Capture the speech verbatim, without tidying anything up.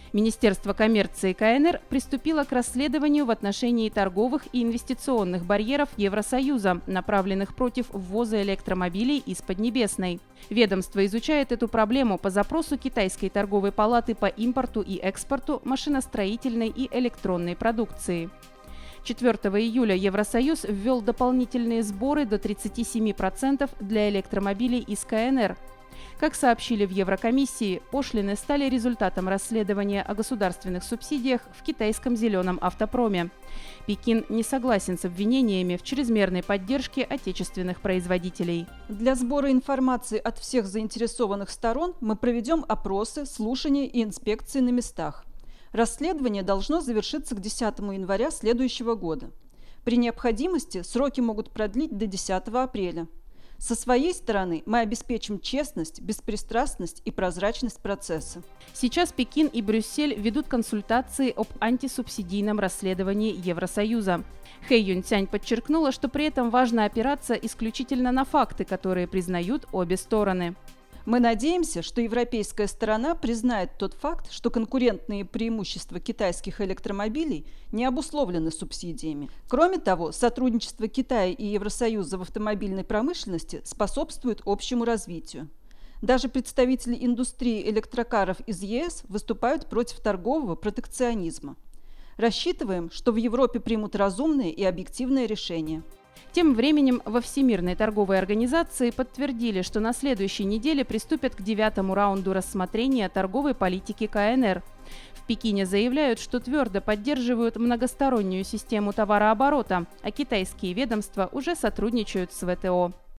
Министерство коммерции КНР приступило к расследованию в отношении торговых и инвестиционных барьеров Евросоюза, направленных против ввоза электромобилей из Поднебесной. Ведомство изучает эту проблему по запросу Китайской торговой палаты по импорту и экспорту машиностроительной и электронной продукции. четвёртого июля Евросоюз ввел дополнительные сборы до тридцати семи процентов для электромобилей из КНР. Как сообщили в Еврокомиссии, пошлины стали результатом расследования о государственных субсидиях в китайском зеленом автопроме. Пекин не согласен с обвинениями в чрезмерной поддержке отечественных производителей. Для сбора информации от всех заинтересованных сторон мы проведем опросы, слушания и инспекции на местах. Расследование должно завершиться к десятому января следующего года. При необходимости сроки могут продлить до десятого апреля. Со своей стороны мы обеспечим честность, беспристрастность и прозрачность процесса. Сейчас Пекин и Брюссель ведут консультации об антисубсидийном расследовании Евросоюза. Хэй Юньцянь подчеркнула, что при этом важно опираться исключительно на факты, которые признают обе стороны. Мы надеемся, что европейская сторона признает тот факт, что конкурентные преимущества китайских электромобилей не обусловлены субсидиями. Кроме того, сотрудничество Китая и Евросоюза в автомобильной промышленности способствует общему развитию. Даже представители индустрии электрокаров из ЕС выступают против торгового протекционизма. Рассчитываем, что в Европе примут разумные и объективные решения. Тем временем во Всемирной торговой организации подтвердили, что на следующей неделе приступят к девятому раунду рассмотрения торговой политики КНР. В Пекине заявляют, что твердо поддерживают многостороннюю систему товарооборота, а китайские ведомства уже сотрудничают с вэ тэ о.